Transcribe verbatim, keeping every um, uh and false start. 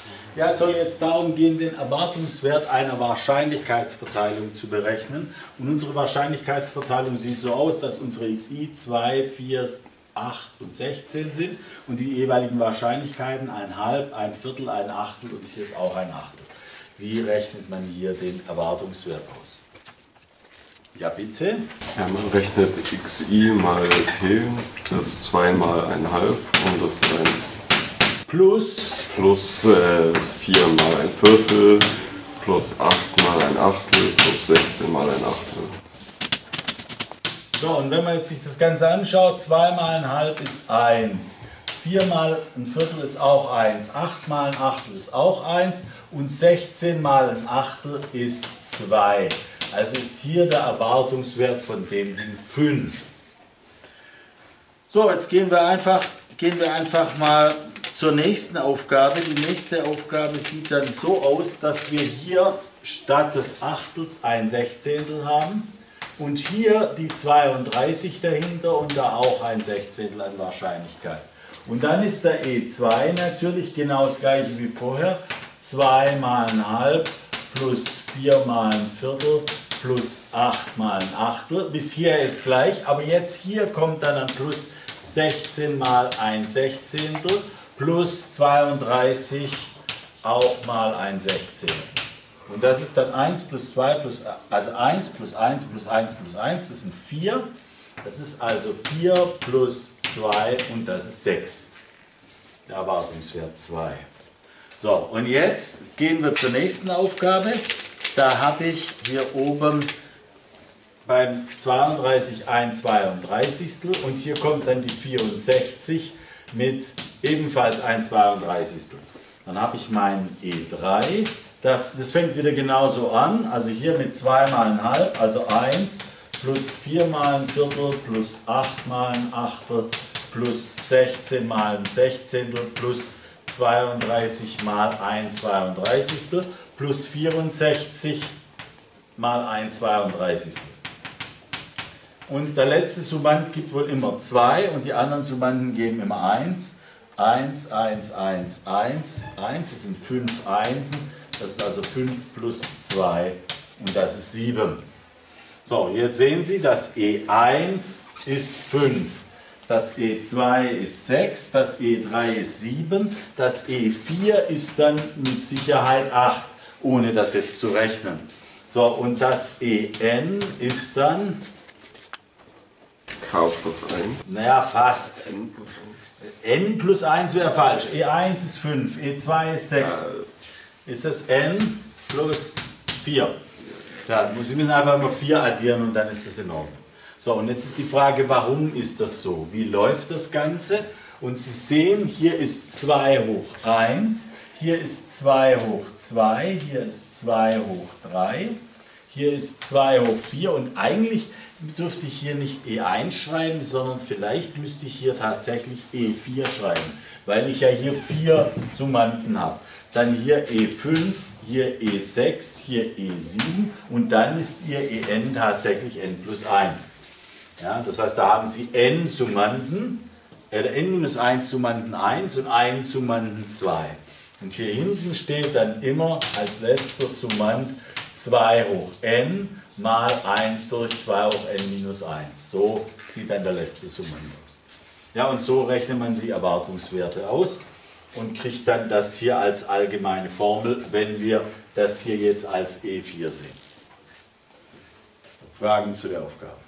Ja, es soll jetzt darum gehen, den Erwartungswert einer Wahrscheinlichkeitsverteilung zu berechnen. Und unsere Wahrscheinlichkeitsverteilung sieht so aus, dass unsere xi zwei, vier, acht und sechzehn sind und die jeweiligen Wahrscheinlichkeiten ein Halb, ein Viertel, ein Achtel und hier ist auch ein Achtel. Wie rechnet man hier den Erwartungswert aus? Ja, bitte. Ja, man rechnet xi mal p, das zwei mal ein Halb und das eins. Plus? Plus äh, vier mal ein Viertel, plus acht mal ein Achtel, plus sechzehn mal ein Achtel. So, und wenn man jetzt sich das Ganze anschaut, zwei mal ein Halb ist eins, vier mal ein Viertel ist auch eins, acht mal ein Achtel ist auch eins und sechzehn mal ein Achtel ist zwei. Also ist hier der Erwartungswert von dem Ding fünf. So, jetzt gehen wir einfach, gehen wir einfach mal zur nächsten Aufgabe. Die nächste Aufgabe sieht dann so aus, dass wir hier statt des Achtels ein Sechzehntel haben und hier die zweiunddreißig dahinter und da auch ein Sechzehntel an Wahrscheinlichkeit. Und dann ist der E zwei natürlich genau das gleiche wie vorher. zwei mal ein Halb plus vier mal ein Viertel plus acht mal ein Achtel. Bis hier ist gleich, aber jetzt hier kommt dann ein Plus sechzehn mal ein Sechzehntel plus zweiunddreißig auch mal ein Sechzehntel. Und das ist dann eins plus zwei plus, also eins plus eins plus eins plus eins, das sind vier. Das ist also vier plus zwei und das ist sechs. Der Erwartungswert zwei. So, und jetzt gehen wir zur nächsten Aufgabe. Da habe ich hier oben beim zweiunddreißig ein zweiunddreißigstel und hier kommt dann die vierundsechzig mit ebenfalls ein zweiunddreißigstel. Dann habe ich meinen E drei. Das fängt wieder genauso an, also hier mit zwei mal ein Halb, also eins, plus vier mal ein Viertel, plus acht mal ein Achtel, plus sechzehn mal ein Sechzehntel, plus zweiunddreißig mal ein zweiunddreißigstel, plus vierundsechzig mal ein zweiunddreißigstel. Und der letzte Summand gibt wohl immer zwei und die anderen Summanden geben immer eins. eins, eins, eins, eins, eins, das sind fünf Einsen, das ist also fünf plus zwei und das ist sieben. So, jetzt sehen Sie, das E eins ist fünf, das E zwei ist sechs, das E drei ist sieben, das E vier ist dann mit Sicherheit acht, ohne das jetzt zu rechnen. So, und das E n ist dann K plus eins. Naja, fast. N plus eins. N plus eins wäre falsch. E eins ist fünf, E zwei ist sechs. Ist es N plus vier. Ja, Sie müssen einfach nur vier addieren und dann ist das in Ordnung. So, und jetzt ist die Frage, warum ist das so? Wie läuft das Ganze? Und Sie sehen, hier ist zwei hoch eins, hier ist zwei hoch zwei, hier ist zwei hoch drei, hier ist zwei hoch vier und eigentlich dürfte ich hier nicht E eins schreiben, sondern vielleicht müsste ich hier tatsächlich E vier schreiben, weil ich ja hier vier Summanden habe. Dann hier E fünf, hier E sechs, hier E sieben und dann ist Ihr E n tatsächlich n plus eins. Ja, das heißt, da haben Sie n Summanden, äh, n minus eins Summanden eins und eins Summanden zwei. Und hier hinten steht dann immer als letzter Summand zwei hoch n mal eins durch zwei hoch n minus eins. So sieht dann der letzte Summand aus. Ja, und so rechnet man die Erwartungswerte aus und kriegt dann das hier als allgemeine Formel, wenn wir das hier jetzt als E vier sehen. Fragen zu der Aufgabe?